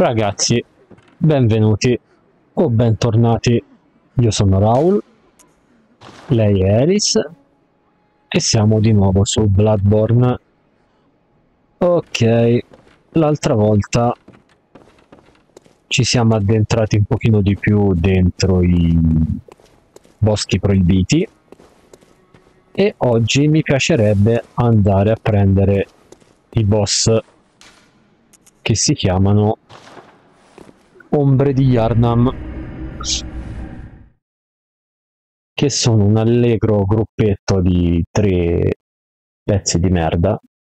Ragazzi, benvenuti o bentornati. Io sono Raul, lei è Eris e siamo di nuovo su Bloodborne. Ok, l'altra volta ci siamo addentrati un pochino di più dentro i boschi proibiti e oggi mi piacerebbe andare a prendere i boss che si chiamano Ombre di Yharnam, che sono un allegro gruppetto di 3 pezzi di merda,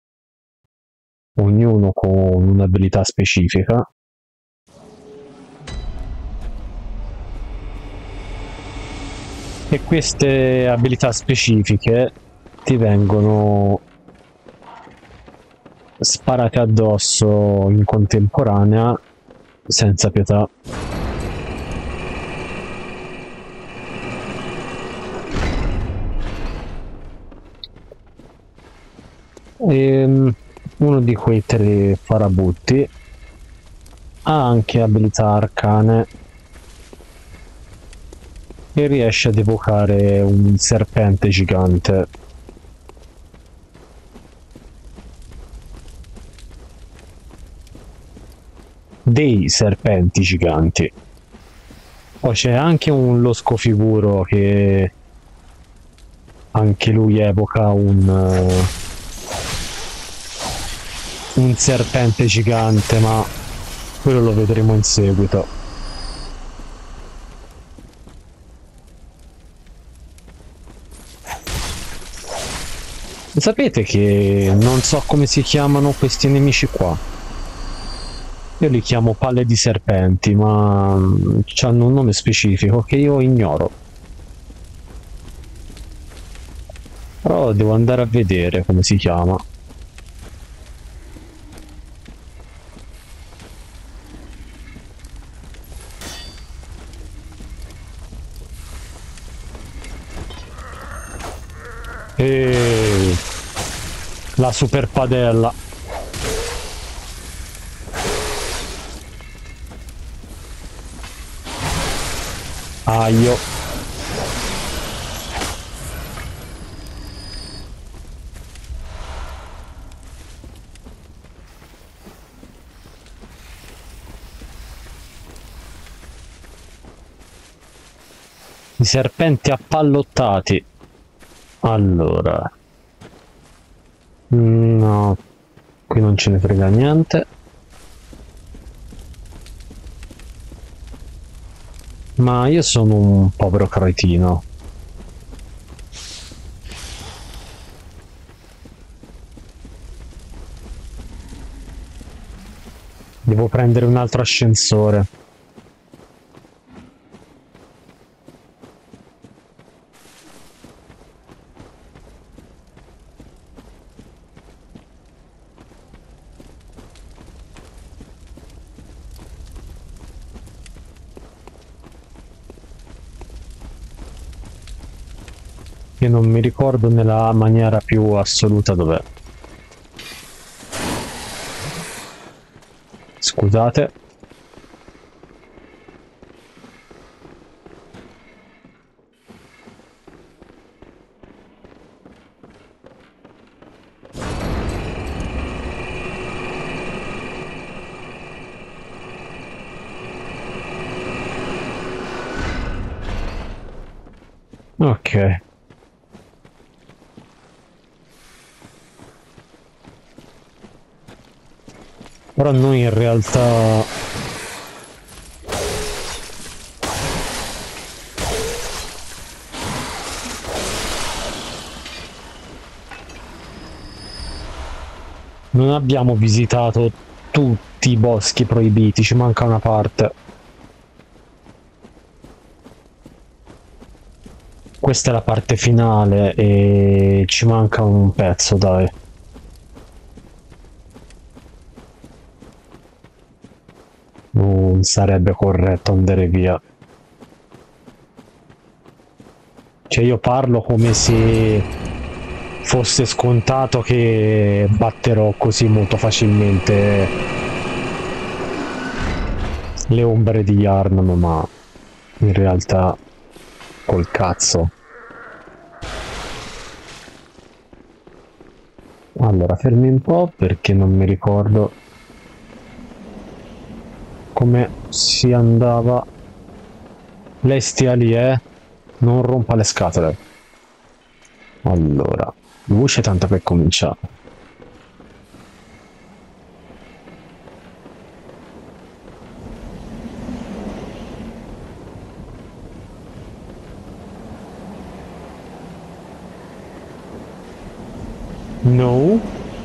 ognuno con un'abilità specifica. E queste abilità specifiche ti vengono sparate addosso in contemporanea senza pietà. E uno di quei 3 farabutti ha anche abilità arcane e riesce ad evocare un serpente gigante. Dei serpenti giganti. Poi c'è anche un losco figuro che anche lui evoca un serpente gigante, ma quello lo vedremo in seguito. Sapete che non so come si chiamano questi nemici qua? Io li chiamo palle di serpenti, ma hanno un nome specifico che io ignoro. Però devo andare a vedere come si chiama. E la super padella. Aio. I serpenti appallottati. Allora, no, qui non ce ne frega niente. Ma io sono un povero cretino. Devo prendere un altro ascensore. Che non mi ricordo nella maniera più assoluta dov'è. Scusate. Ok. Però noi in realtà non abbiamo visitato tutti i boschi proibiti, ci manca una parte. Questa è la parte finale e ci manca un pezzo, dai. Non sarebbe corretto andare via. Cioè io parlo come se fosse scontato che batterò così molto facilmente le ombre di Yarnam, ma in realtà col cazzo. Allora, fermi un po' perché non mi ricordo come si andava. Lei stia lì, non rompa le scatole. Allora, luce tanto per cominciare. No.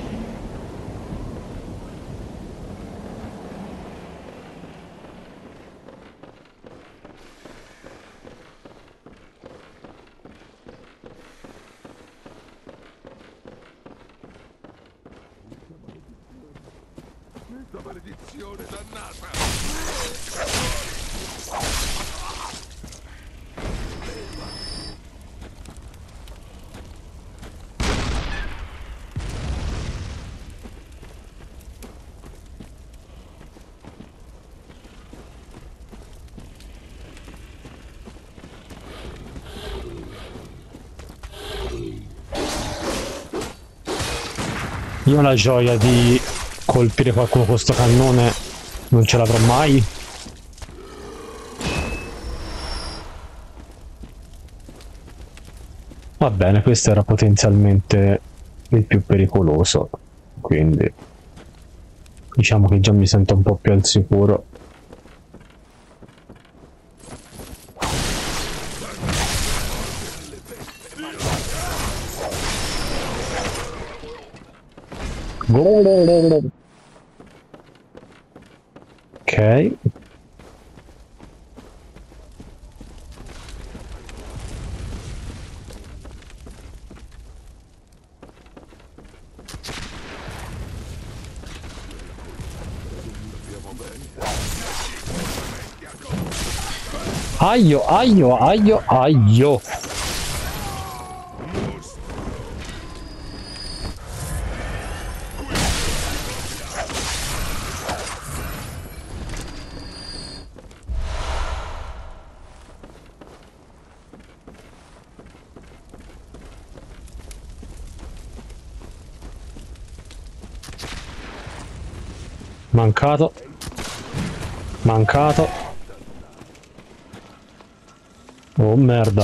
Questa maledizione dannata! Io la gioia di colpire qualcuno con sto cannone non ce l'avrò mai. Va bene, questo era potenzialmente il più pericoloso, quindi diciamo che già mi sento un po' più al sicuro. Ok. Aio, aio, aio, aio. Mancato. Mancato. Oh merda.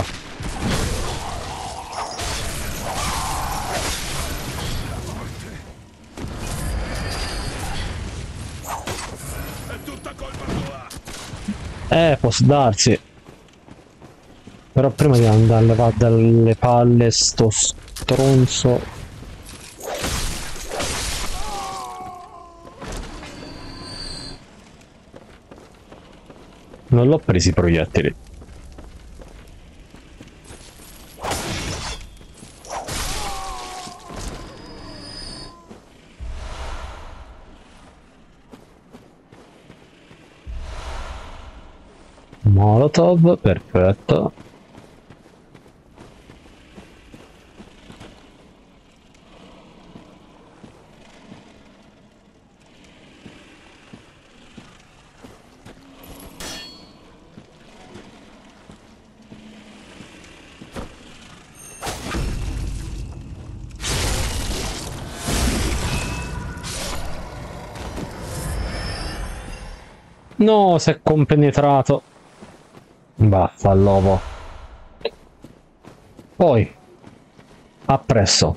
È tutta colpa tua! Posso darsi. Però prima di andare a levare dalle palle sto stronzo. Non l'ho presi i proiettili. Molotov, perfetto. No, si è compenetrato. Vaffanlovo. Poi, appresso.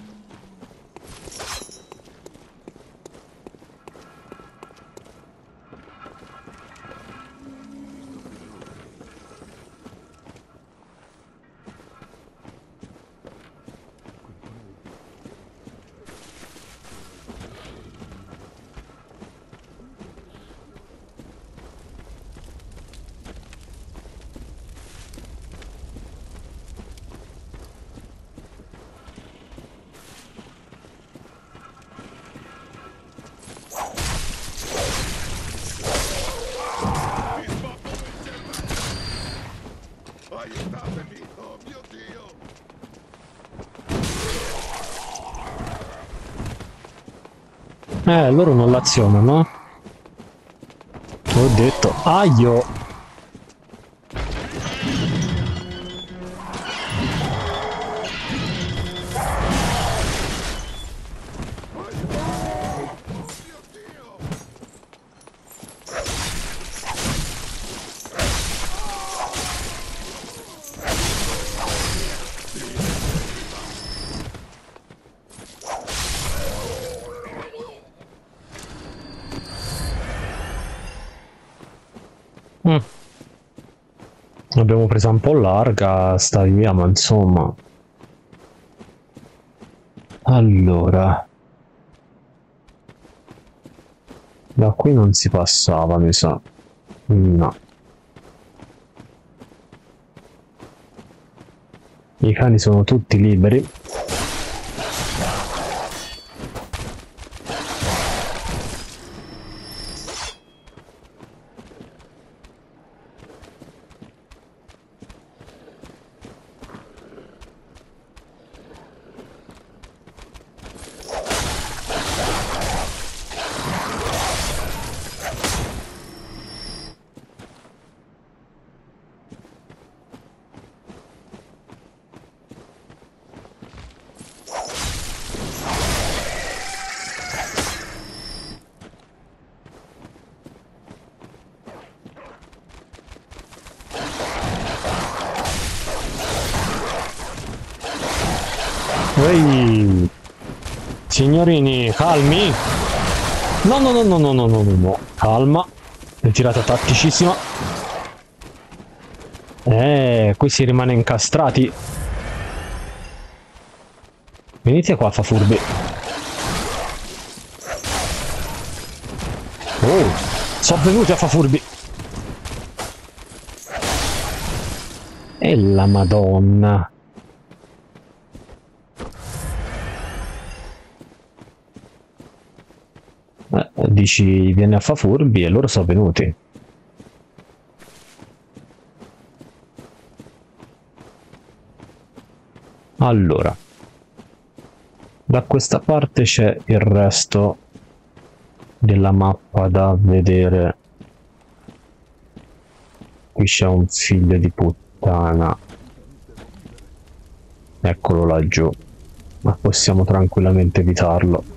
Aiutatemi! Oh mio Dio! Loro non l'azionano. detto. Aio! L'abbiamo presa un po' larga sta via, ma insomma. Allora, da qui non si passava, mi sa. No. I cani sono tutti liberi. Ehi, signorini, calmi. No, no, no, no, no, no, no, no, no. Calma. Ritirata tatticissima. Qui si rimane incastrati. Venite qua, fa furbi. Oh, sono venuti a fa furbi. E la Madonna. Dici viene a fa furbi e loro sono venuti. Allora, da questa parte c'è il resto della mappa da vedere. Qui c'è un figlio di puttana, eccolo laggiù, ma possiamo tranquillamente evitarlo.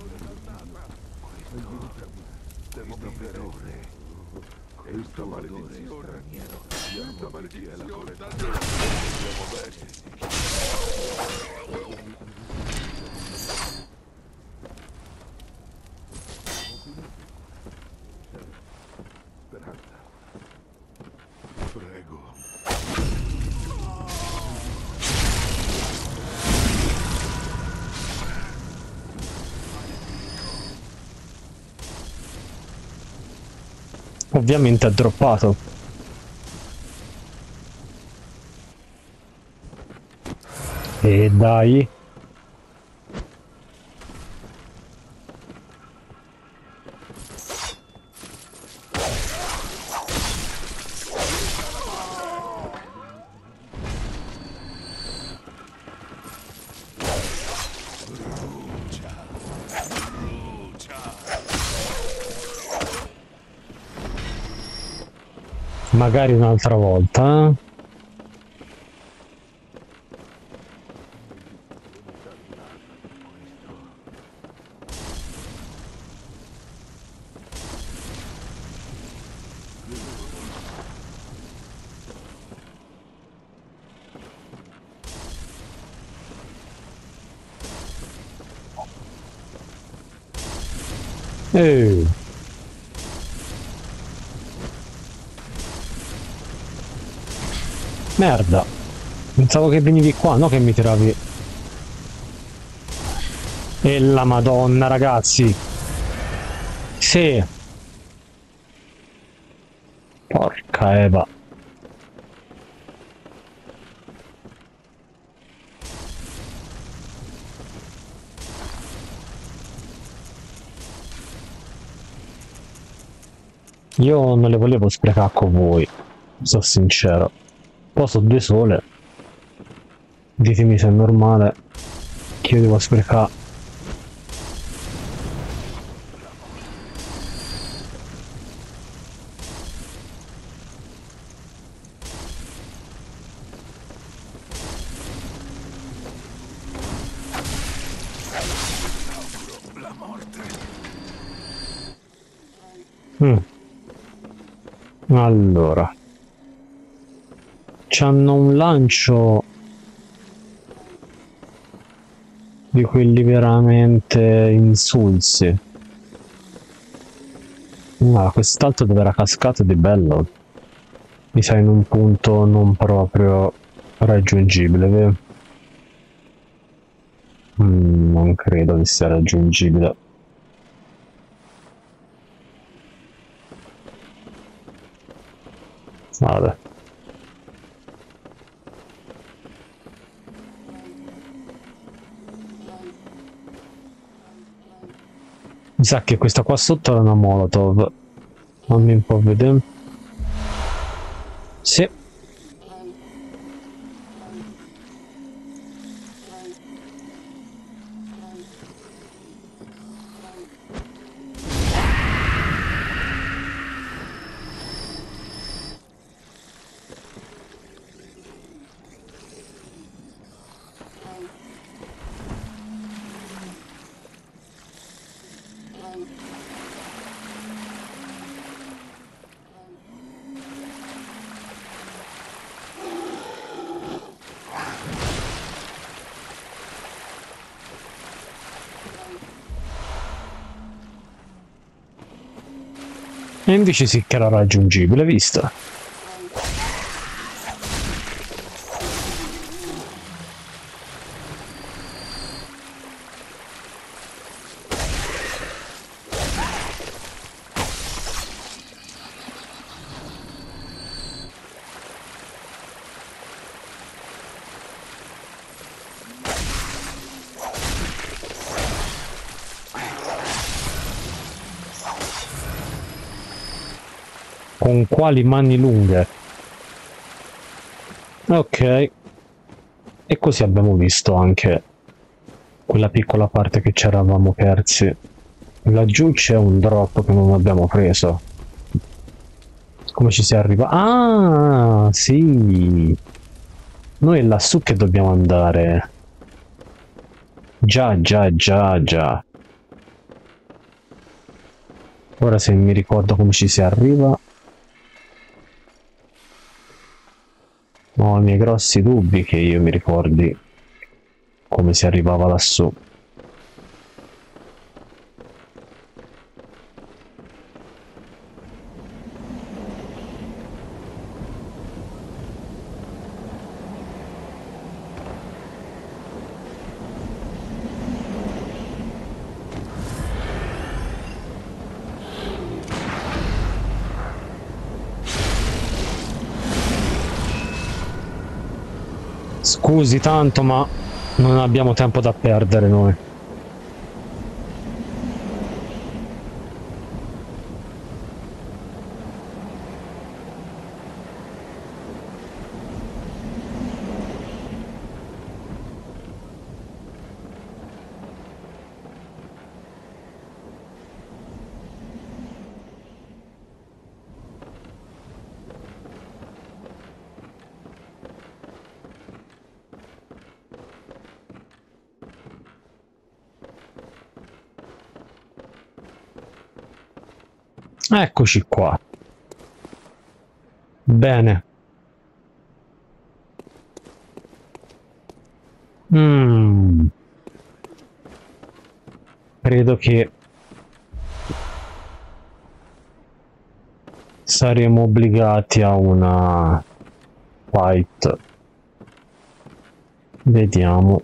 Ovviamente ha droppato. E dai. Magari un'altra volta. Merda. Pensavo che venivi qua, no che mi tiravi. E la Madonna, ragazzi. Sì. Porca Eva. Io non le volevo sprecare con voi, sono sincero. Poi sono due sole. Ditemi se è normale che io devo sprecare. Allora, c'hanno un lancio di quelli veramente insulsi. Quest'altro dove era cascato di bello. Mi sa in un punto non proprio raggiungibile, vero? Non credo che sia raggiungibile. Vabbè. Mi sa che questa qua sotto era una Molotov. Fammi un po' vedere. Sì. E invece sì che era raggiungibile, visto? Con quali mani lunghe? Ok. E così abbiamo visto anche quella piccola parte che ci eravamo persi. Laggiù c'è un drop che non abbiamo preso. Come ci si arriva? Ah, sì. Noi è lassù che dobbiamo andare. Già, già, già, già. Ora se mi ricordo come ci si arriva. Ho i miei grossi dubbi che io mi ricordi come si arrivava lassù. Scusi tanto, ma non abbiamo tempo da perdere noi. Eccoci qua. Bene. Credo che saremo obbligati a una fight. Vediamo.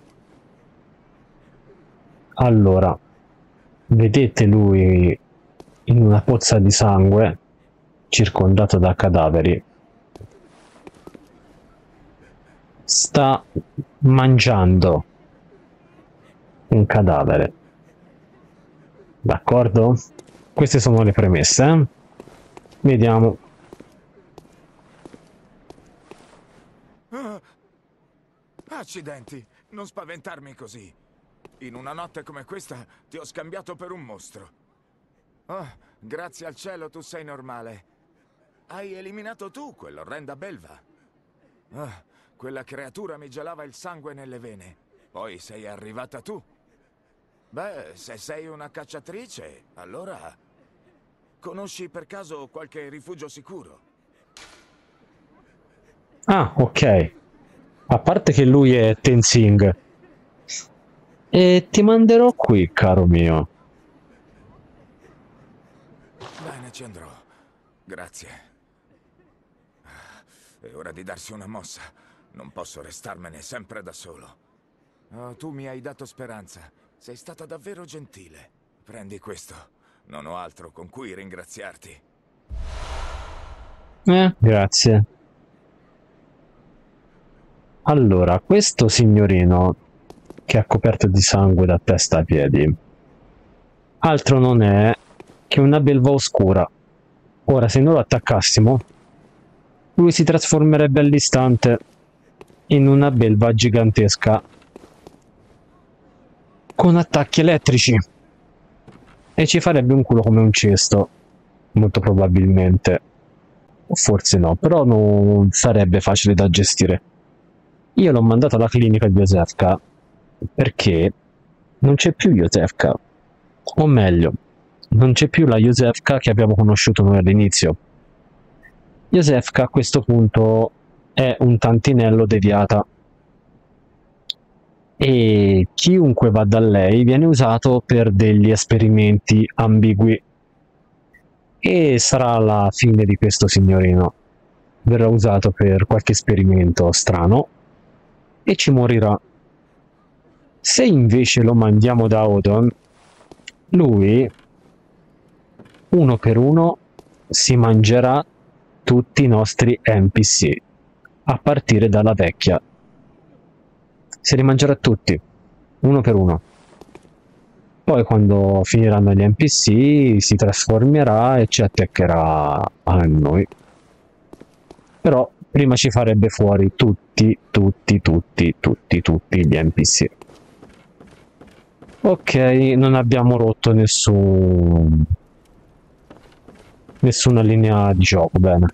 Allora, vedete lui in una pozza di sangue, circondato da cadaveri. Sta mangiando un cadavere. D'accordo? Queste sono le premesse, eh? Vediamo. Accidenti, non spaventarmi così. In una notte come questa ti ho scambiato per un mostro. Oh, grazie al cielo tu sei normale. Hai eliminato tu quell'orrenda belva. Oh, quella creatura mi gelava il sangue nelle vene. Poi sei arrivata tu. Beh, se sei una cacciatrice, allora... Conosci per caso qualche rifugio sicuro? Ah, ok. A parte che lui è Tenzing. E ti manderò qui, caro mio. Bene, ci andrò. Grazie. È ora di darsi una mossa. Non posso restarmene sempre da solo. Oh, tu mi hai dato speranza. Sei stata davvero gentile. Prendi questo. Non ho altro con cui ringraziarti. Grazie. Allora, questo signorino che è coperto di sangue da testa a piedi, altro non è che una belva oscura. Ora, se noi lo attaccassimo, lui si trasformerebbe all'istante in una belva gigantesca con attacchi elettrici e ci farebbe un culo come un cesto, molto probabilmente. O forse no, però non sarebbe facile da gestire. Io l'ho mandato alla clinica di Josefka perché non c'è più Josefka, o meglio, non c'è più la Josefka che abbiamo conosciuto noi all'inizio. Josefka a questo punto è un tantinello deviata e chiunque va da lei viene usato per degli esperimenti ambigui e sarà la fine di questo signorino. Verrà usato per qualche esperimento strano e ci morirà. Se invece lo mandiamo da Odon, lui, uno per uno, si mangerà tutti i nostri NPC, a partire dalla vecchia. Se li mangerà tutti, uno per uno. Poi quando finiranno gli NPC si trasformerà e ci attaccherà a noi. Però prima ci farebbe fuori tutti gli NPC. Ok, non abbiamo rotto nessuna linea di gioco, bene.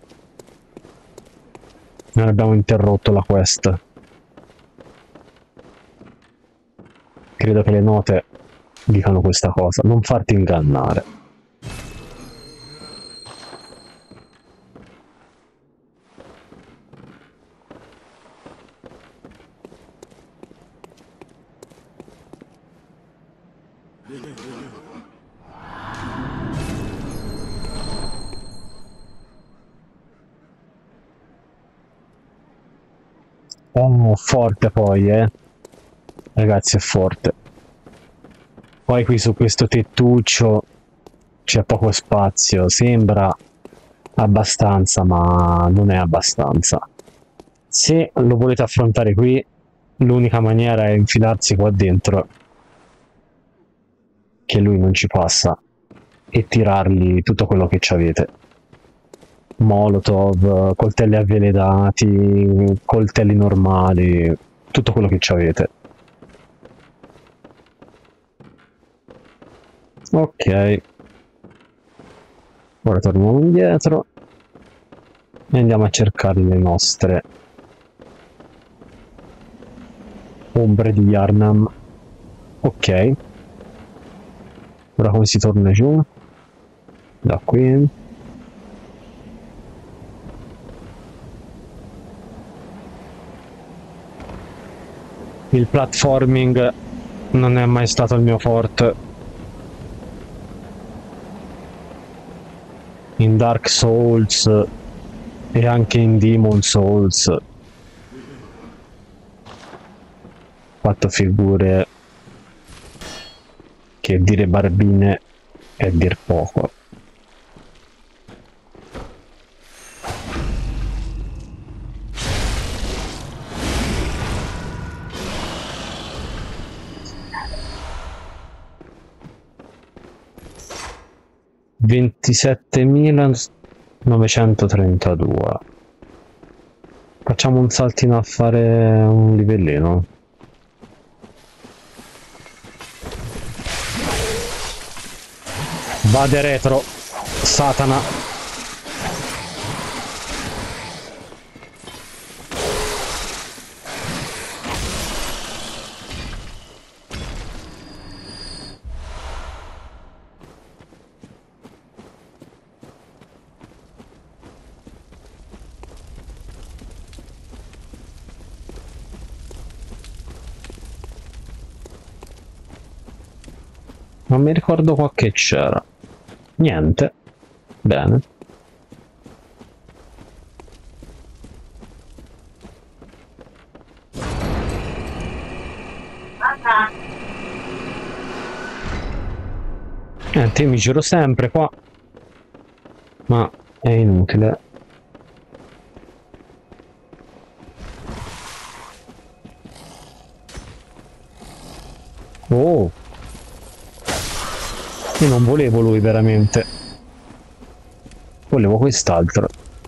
Non abbiamo interrotto la quest. Credo che le note dicano questa cosa. Non farti ingannare. Oh, forte poi, ragazzi, è forte. Poi qui su questo tettuccio c'è poco spazio, sembra abbastanza, ma non è abbastanza. Se lo volete affrontare qui, l'unica maniera è infilarsi qua dentro, che lui non ci passa, e tirargli tutto quello che ci avete. Molotov, coltelli avvelenati, coltelli normali, tutto quello che ci avete. Ok, ora torniamo indietro e andiamo a cercare le nostre ombre di Yarnam. Ok, ora come si torna giù? Da qui. Il platforming non è mai stato il mio forte. In Dark Souls e anche in Demon Souls ho fatto figure che dire barbine è dir poco. $27.932. Facciamo un saltino a fare un livellino. Vade retro, Satana. Non mi ricordo qua che c'era. Niente. Bene. Niente, io mi giro sempre qua. Ma è inutile. Oh! Io non volevo lui veramente. Volevo quest'altro.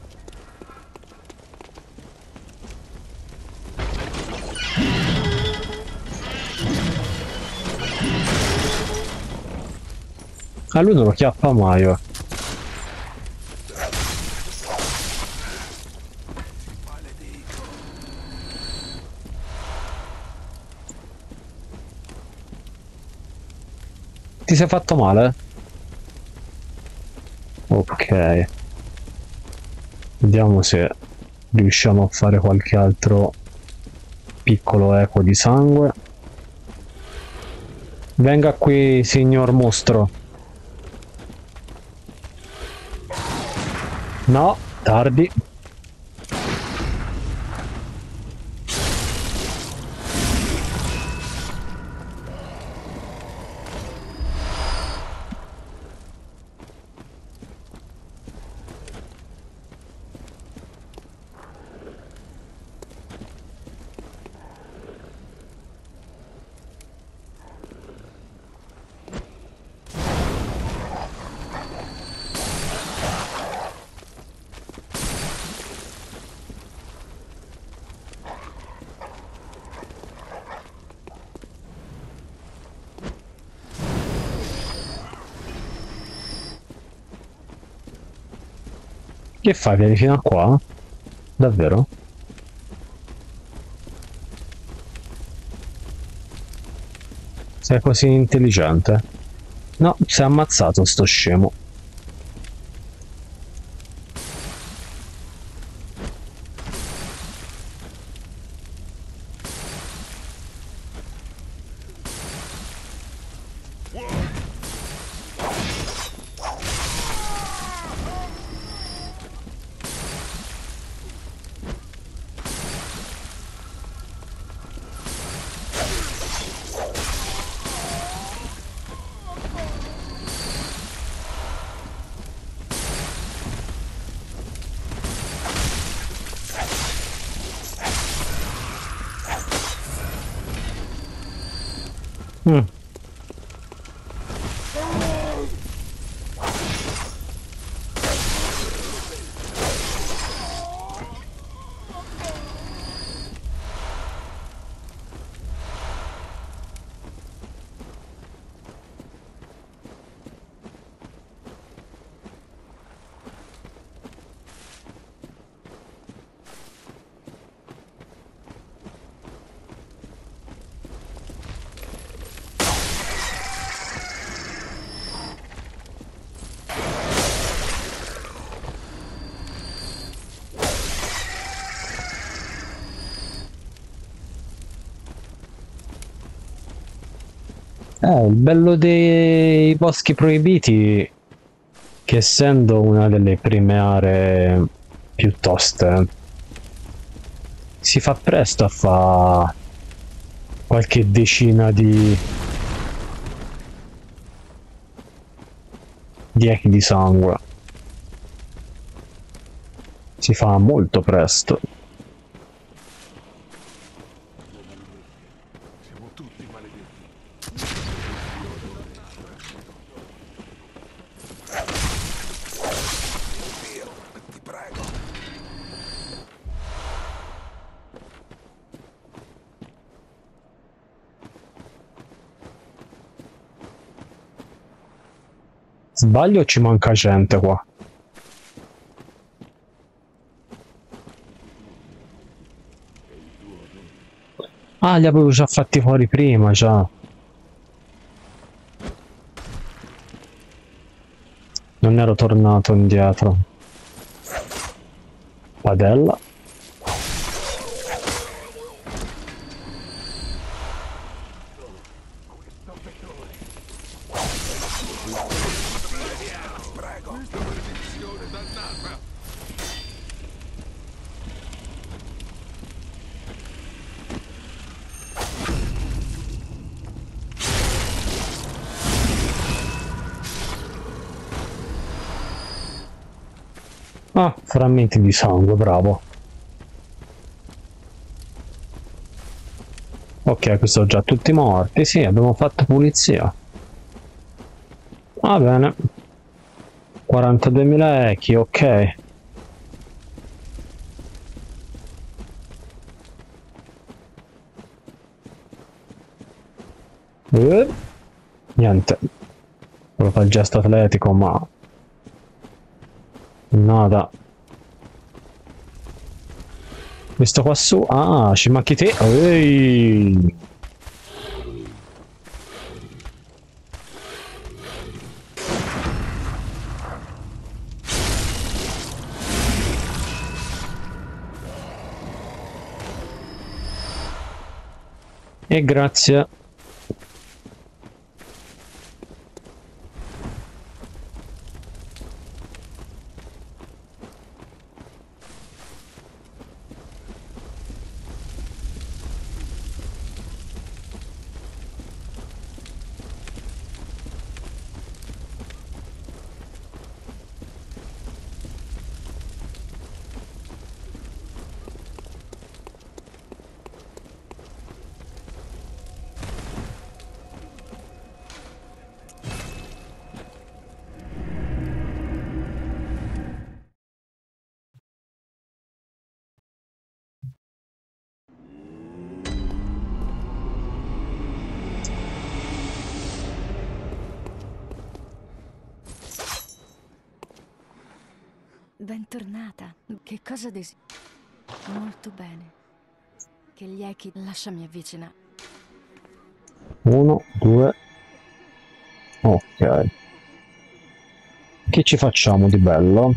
A lui non lo chiappa mai. Ti sei fatto male? Ok. Vediamo se riusciamo a fare qualche altro piccolo eco di sangue. Venga qui, signor mostro. No, tardi. Che fai? Vieni fino a qua? Davvero? Sei così intelligente? No, si è ammazzato sto scemo. Mm. Il bello dei boschi proibiti che essendo una delle prime aree più toste si fa presto a fare qualche decina di echi di sangue. Si fa molto presto. Siamo tutti maledetti. Dio, ti prego. Sbaglio o ci manca gente qua? Ah, li avevo già fatti fuori prima, già. Non ero tornato indietro. Padella. Ah, frammenti di sangue, bravo. Ok, questi sono già tutti morti. Sì, abbiamo fatto pulizia. Va bene. 42.000 echi, ok. Niente. Quello fa il gesto atletico, ma... nada. Questo qua su... Ah, ci manchi te. Ehi. E grazie. Bentornata. Che cosa desideri? Molto bene. Che gli echi... Lasciami avvicinare. 1, 2. Ok. Che ci facciamo di bello?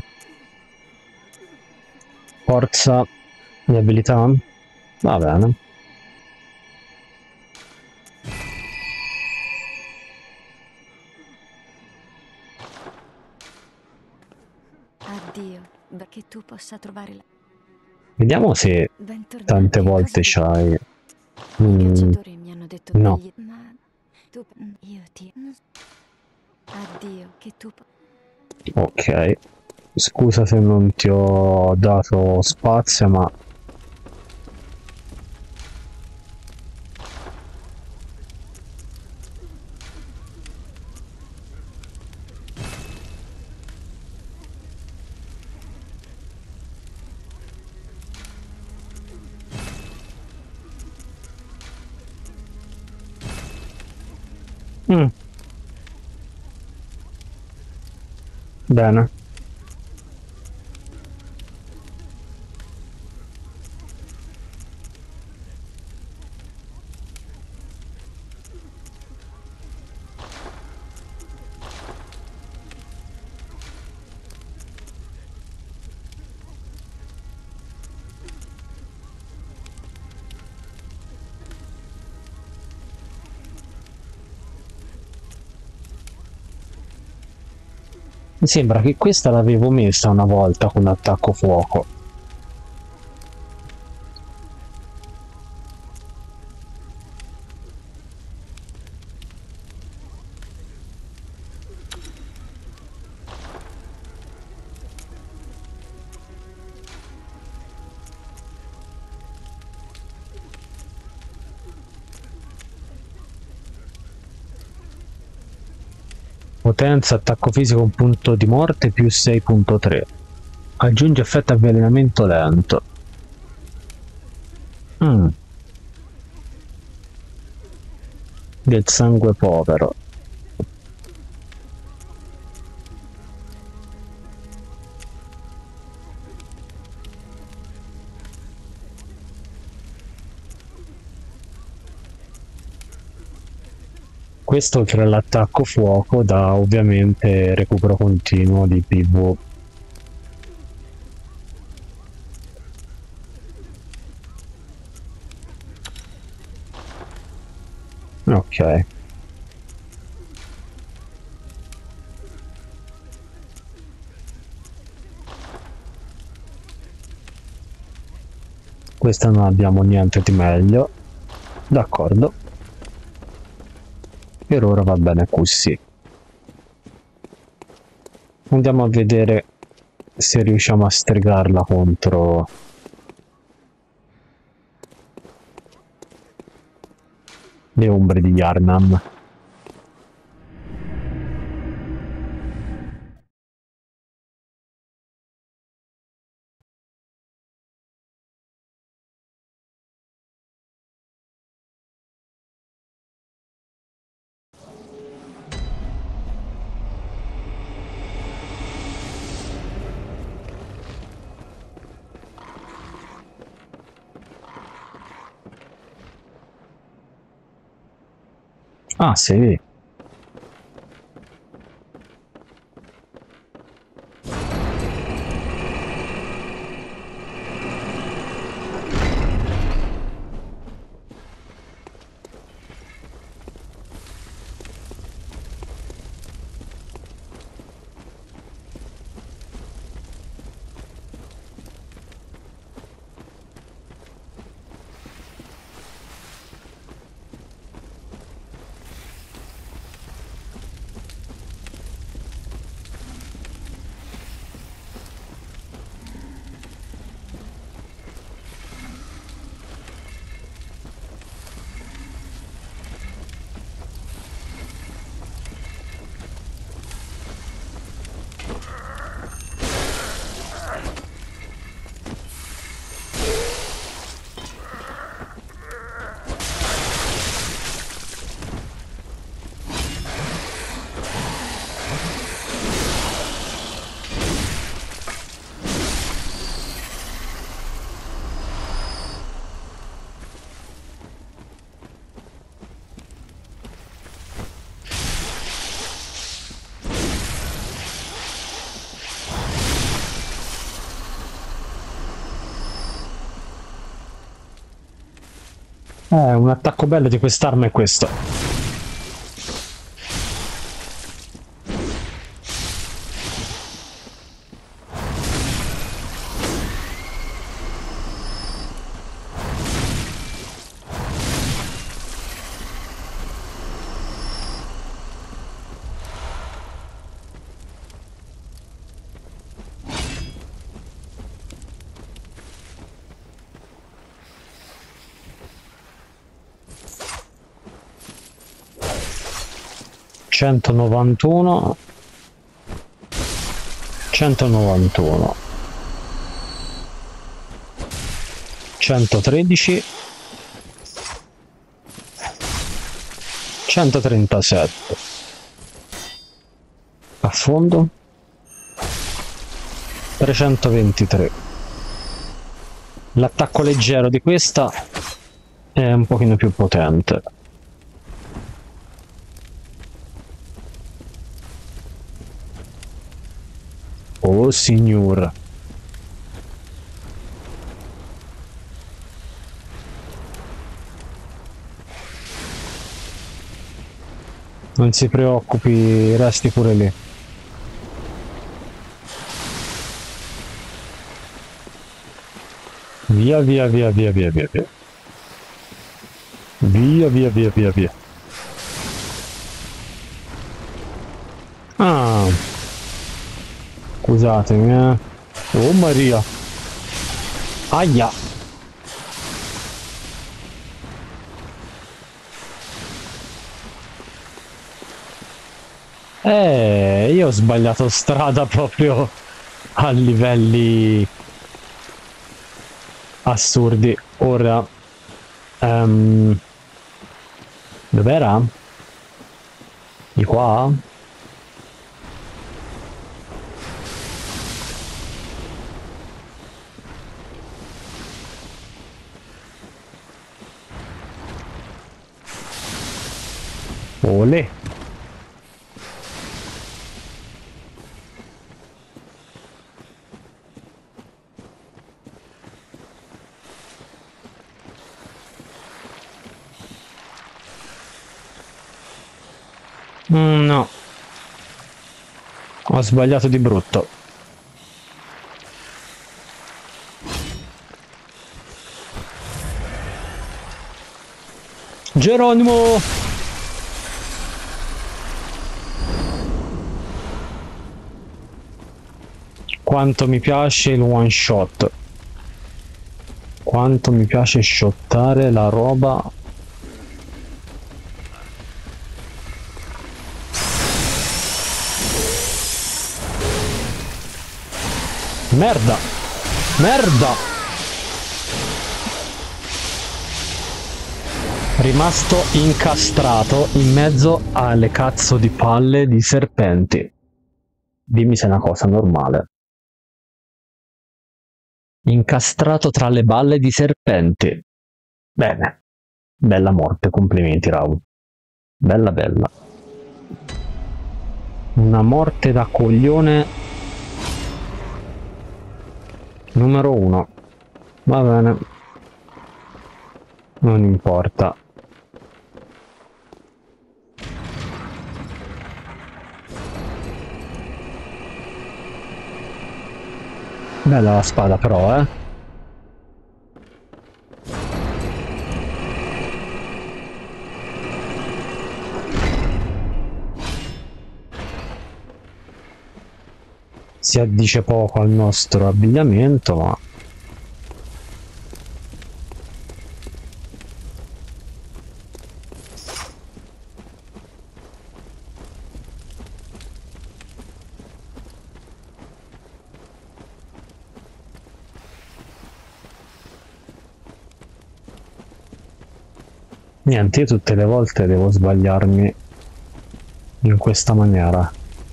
Forza di abilità? Va bene. Addio. Che tu possa trovare la... Vediamo se Bentornata. tante Che volte cosa c'hai... I cacciatori mi hanno detto che no. Ma... Tu... Io ti... Addio. Che tu... Ok. Scusa se non ti ho dato spazio, ma... Bene. Mi sembra che questa l'avevo messa una volta con attacco fuoco. Potenza, attacco fisico, un punto di morte più 6.3. Aggiunge effetto avvelenamento lento. Del sangue povero. Questo oltre all'attacco fuoco dà ovviamente recupero continuo di PV. Ok. Questa non abbiamo niente di meglio. D'accordo. Per ora va bene così. Andiamo a vedere se riusciamo a stregarla contro le ombre di Yarnam. Ah, sì. Un attacco bello di quest'arma è questo. ...191... ...191... ...113... ...137... ...a fondo... ...323... ...l'attacco leggero di questa... ...è un pochino più potente... Oh signor. Non si preoccupi, resti pure lì. Via via via via via via via. Via via via via via. Ah. Scusatemi, eh. Oh Maria. Aia. Io ho sbagliato strada proprio a livelli assurdi. Ora, dov'era? Di qua? Olè. No. Ho sbagliato di brutto. Geronimo! Quanto mi piace il one shot. Quanto mi piace shottare la roba. Merda! Merda! Rimasto incastrato in mezzo alle cazzo di palle di serpenti. Dimmi se è una cosa normale. Incastrato tra le balle di serpenti. Bene. Bella morte, complimenti Raul. Bella bella. Una morte da coglione numero 1. Va bene. Non importa. Bella la spada però, eh. Si addice poco al nostro abbigliamento, ma niente, io tutte le volte devo sbagliarmi in questa maniera.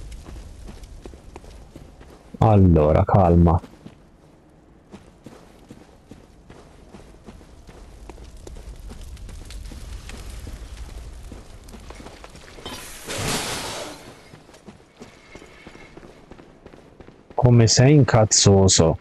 Allora, calma. Come sei incazzoso.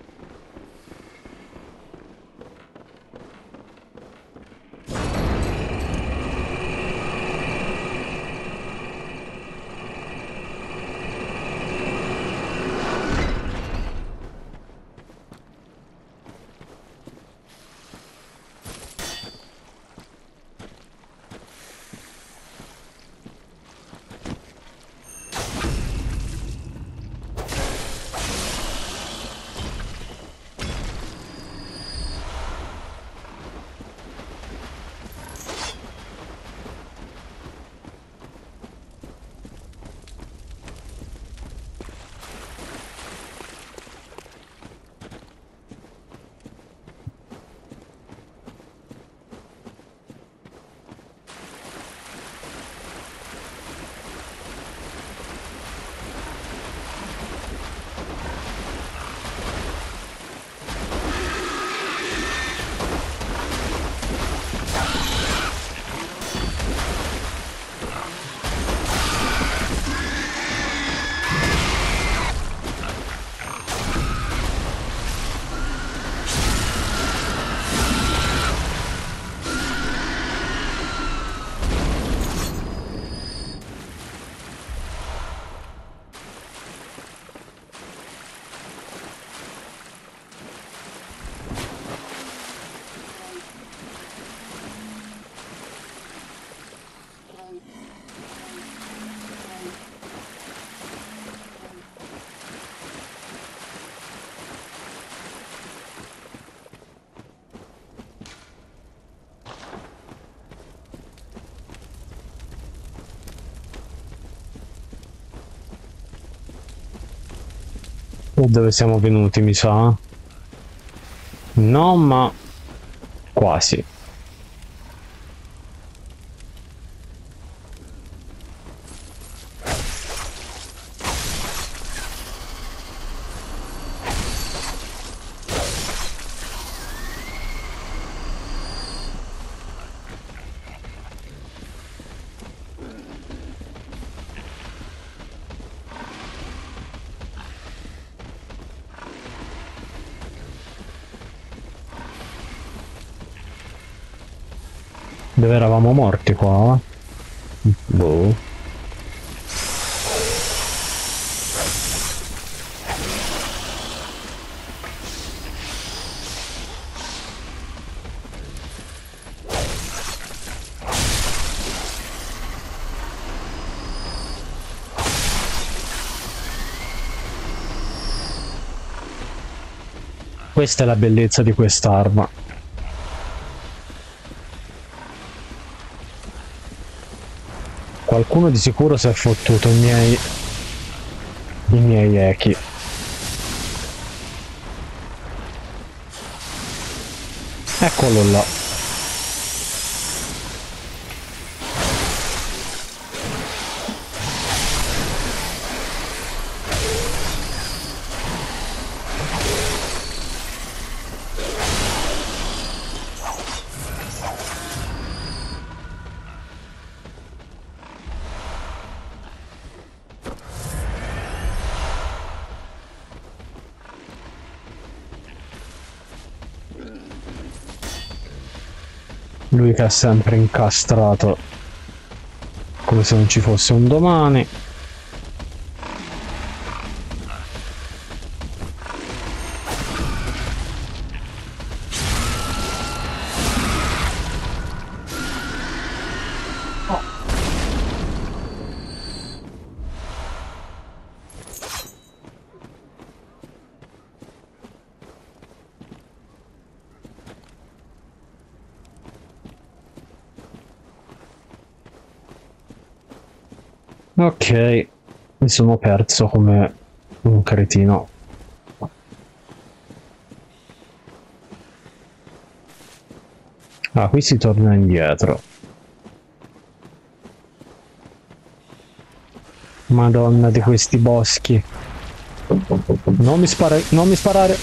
Dove siamo venuti, mi sa? No, ma quasi. Dove eravamo morti qua? Boh. Questa è la bellezza di quest'arma. Qualcuno di sicuro si è fottuto i miei echi. Eccolo là. Lui che è sempre incastrato come se non ci fosse un domani. Ok, mi sono perso come un cretino. Ah, qui si torna indietro. Madonna di questi boschi. Non mi sparare, non mi sparare.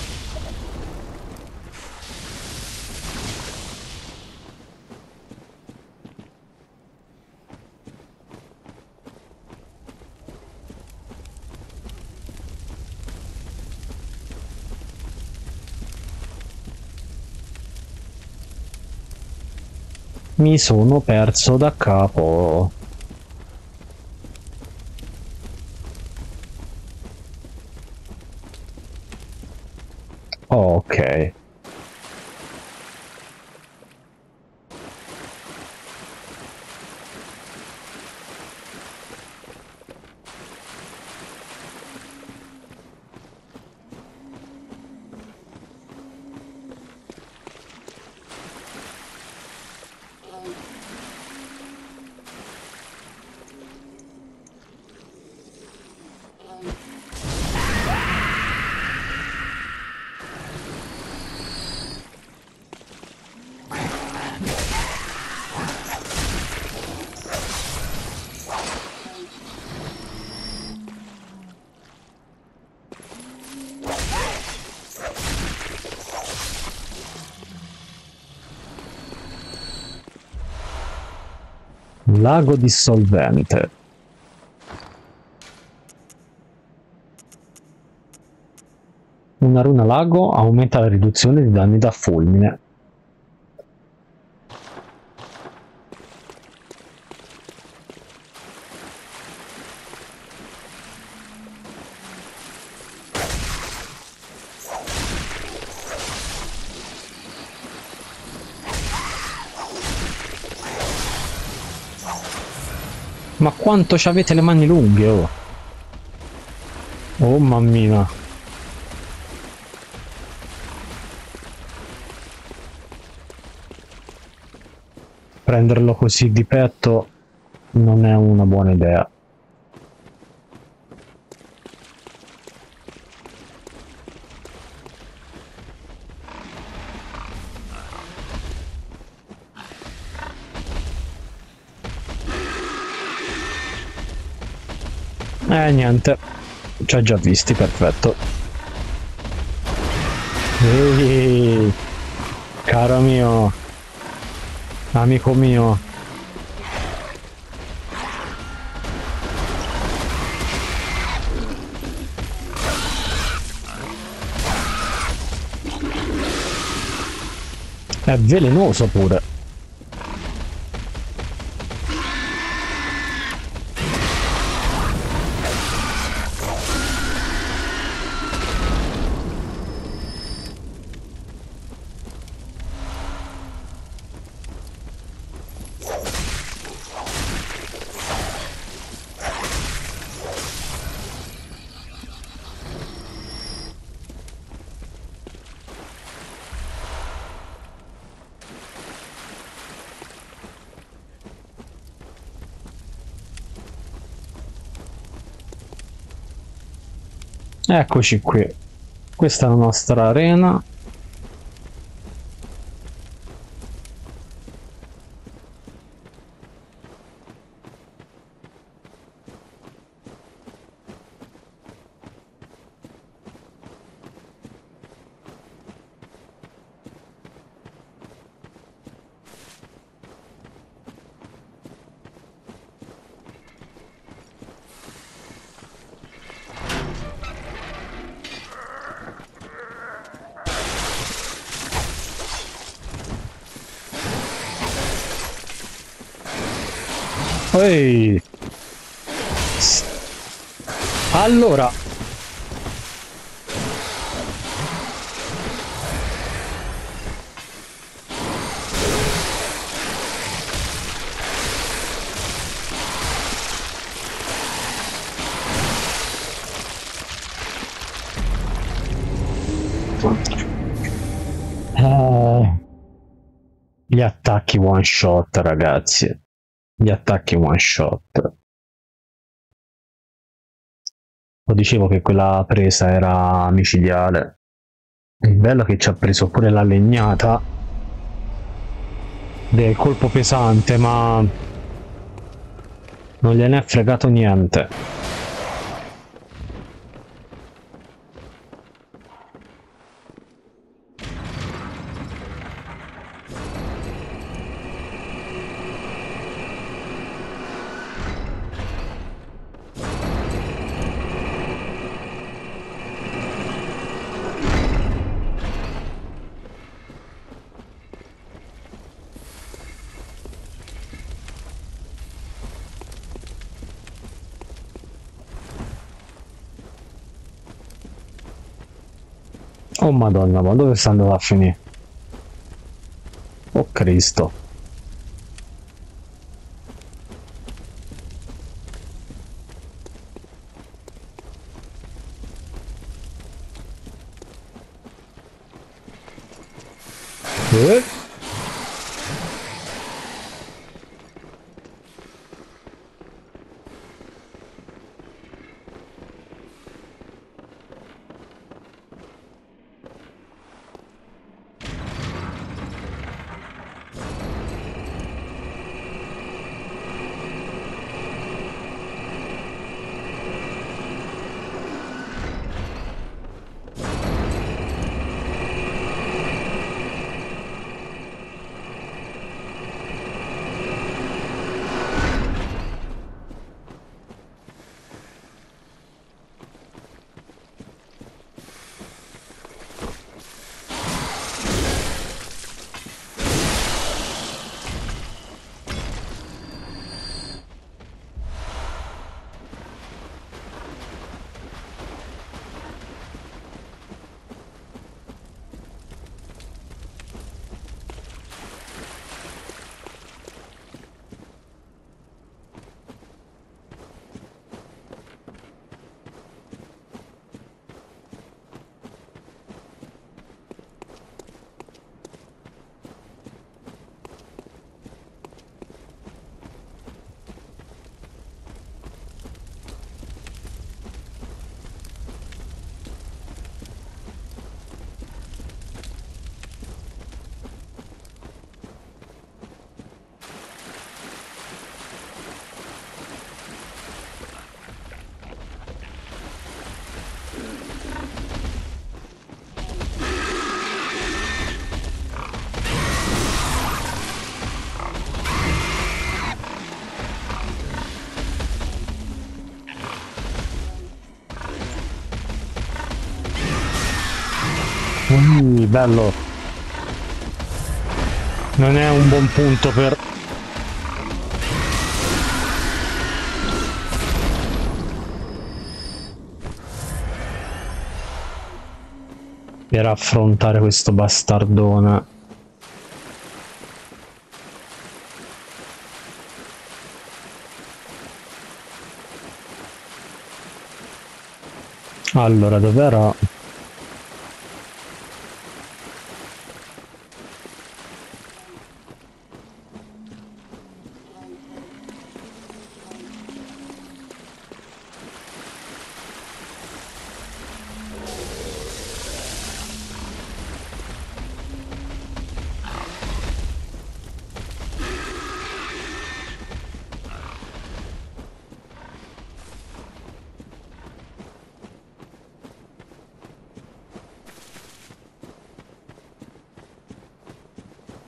Mi sono perso da capo. Ok. Lago dissolvente. Una runa lago aumenta la riduzione di danni da fulmine. Ma quanto ci avete le mani lunghe, oh! Oh mammina! Prenderlo così di petto non è una buona idea. Niente, ci ha già visti, perfetto. Ehi, caro mio, amico mio. È velenoso pure. Eccoci qui. Questa è la nostra arena. Ehi. Allora, gli attacchi one shot, ragazzi. Gli attacchi one shot. Lo dicevo che quella presa era micidiale. Il bello è che ci ha preso pure la legnata del colpo pesante, ma non gliene è fregato niente. Oh madonna, ma dove sta andando a finire? Oh Cristo. Eh? Bello. Non è un buon punto per affrontare questo bastardone. Allora, dov'era?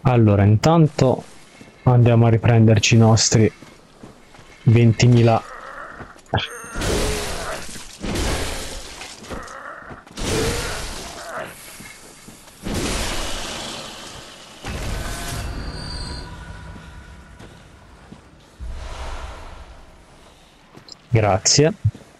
Allora, intanto andiamo a riprenderci i nostri 20.000. Grazie.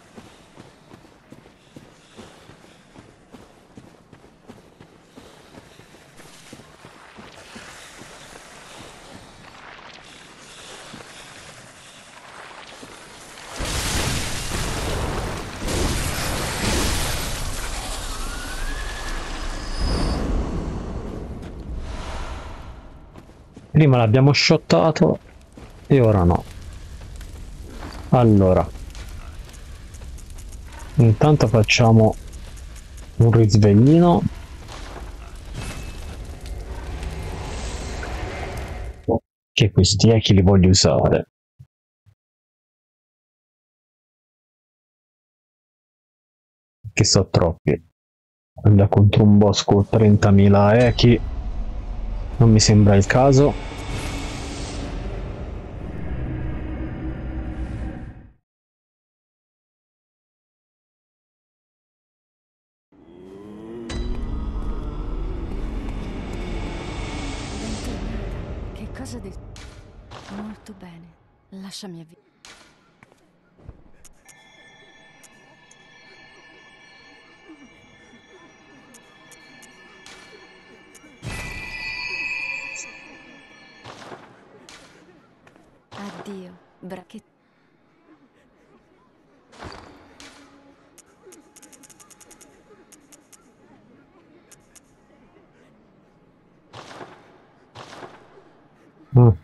Prima l'abbiamo shottato e ora no. Allora, intanto facciamo un risveglino. Che questi echi li voglio usare. Che so troppi. Andare contro un boss con 30.000 echi non mi sembra il caso. Bentornata. Che cosa del... Molto bene. Lasciami avvi... Addio. Che... Mm.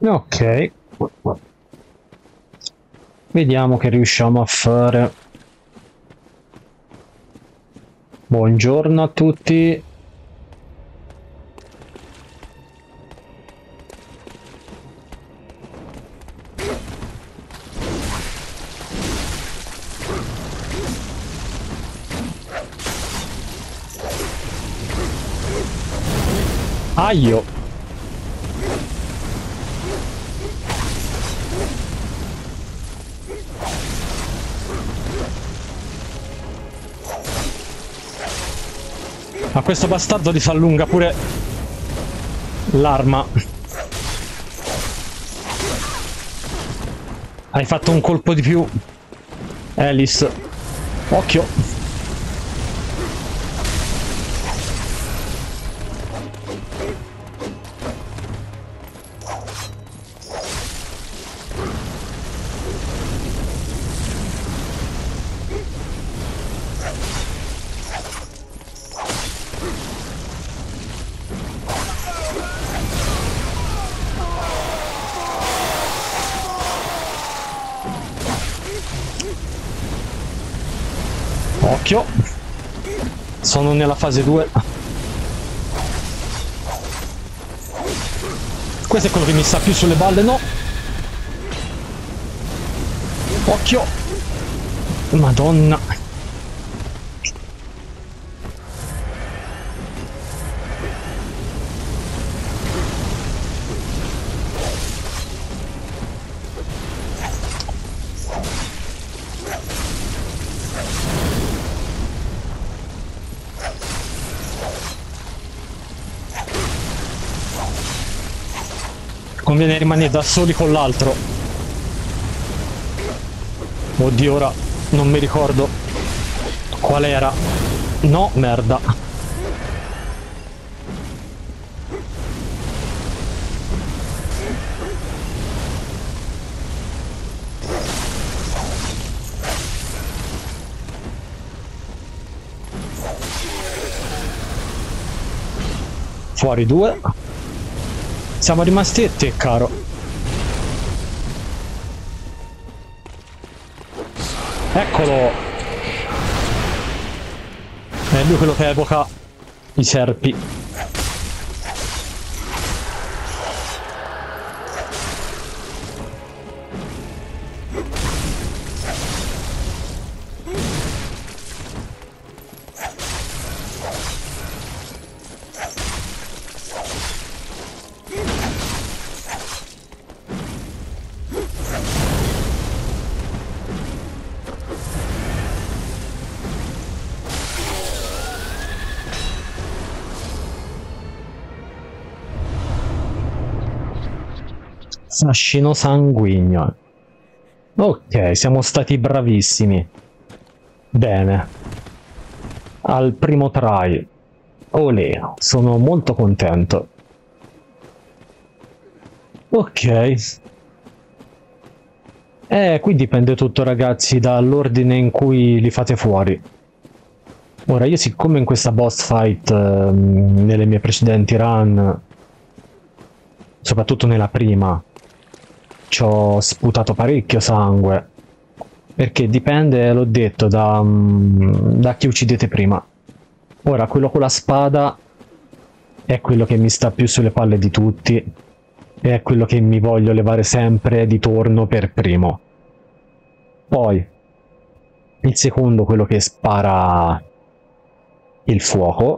Ok. Vediamo che riusciamo a fare. Buongiorno a tutti. Aio. Ma questo bastardo gli fa allunga pure l'arma. Hai fatto un colpo di più, Alice. Occhio. Occhio. Sono nella fase 2. Questo è quello che mi sta più sulle balle, no? Occhio. Madonna. Conviene rimanere da soli con l'altro. Oddio, ora non mi ricordo qual era. No, merda. Fuori 2. Siamo rimasti e te, caro. Eccolo. È lui quello che evoca i serpi. Fascino sanguigno. Ok, siamo stati bravissimi. Bene. Al primo try. Olè, sono molto contento. Ok. Qui dipende tutto, ragazzi, dall'ordine in cui li fate fuori. Ora, io siccome in questa boss fight, nelle mie precedenti run, soprattutto nella prima, ci ho sputato parecchio sangue, perché dipende, l'ho detto, da chi uccidete prima. Ora, quello con la spada è quello che mi sta più sulle palle di tutti, e è quello che mi voglio levare sempre di torno per primo. Poi, il secondo, quello che spara il fuoco,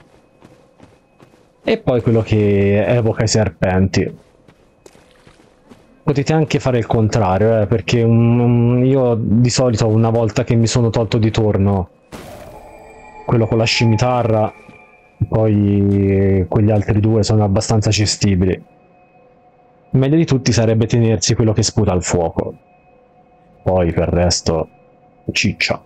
e poi quello che evoca i serpenti. Potete anche fare il contrario, perché io di solito una volta che mi sono tolto di torno quello con la scimitarra, poi quegli altri due sono abbastanza gestibili. Meglio di tutti sarebbe tenersi quello che sputa il fuoco. Poi per il resto ciccia.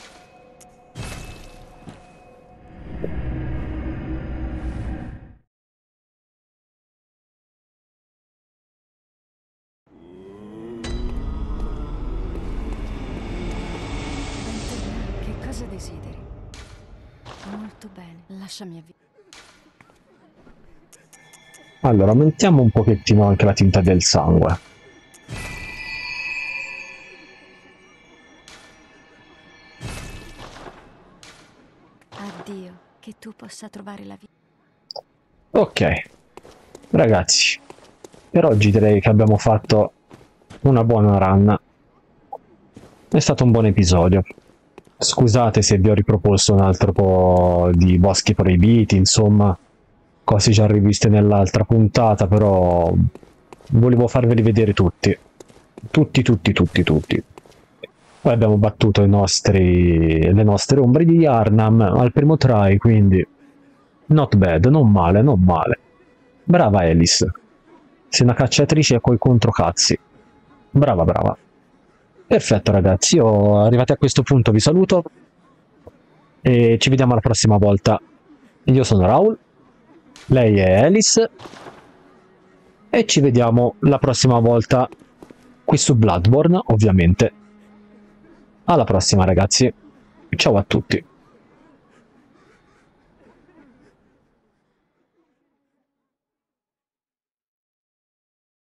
Che cosa desideri? Molto bene, lasciami avviare. Allora, aumentiamo un pochettino anche la tinta del sangue. Addio, che tu possa trovare la vita. Ok, ragazzi, per oggi direi che abbiamo fatto una buona run. È stato un buon episodio. Scusate se vi ho riproposto un altro po' di boschi proibiti, insomma, cose già riviste nell'altra puntata, però volevo farveli vedere tutti. Tutti. Poi abbiamo battuto le nostre ombre di Yharnam al primo try, quindi not bad, non male, non male. Brava Alice. Sei una cacciatrice coi controcazzi. Brava, brava. Perfetto ragazzi, io arrivati a questo punto vi saluto e ci vediamo la prossima volta. Io sono Raul, lei è Alice e ci vediamo la prossima volta qui su Bloodborne, ovviamente. Alla prossima ragazzi, ciao a tutti.